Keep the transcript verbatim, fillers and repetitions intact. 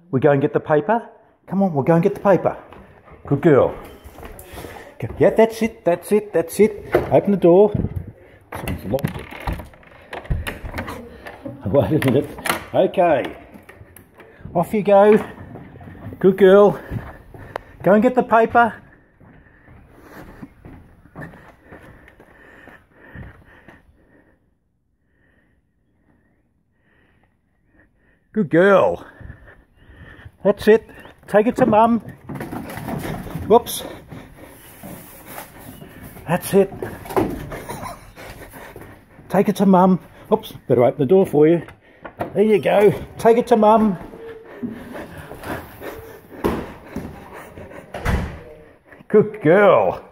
We go and get the paper? Come on, we'll go and get the paper. Good girl. Go. Yeah, that's it, that's it, that's it. Open the door. Someone's locked it. Wait a minute. Okay. Off you go. Good girl. Go and get the paper. Good girl. That's it. Take it to mum. Whoops. That's it. Take it to mum. Oops, better open the door for you. There you go. Take it to mum. Good girl.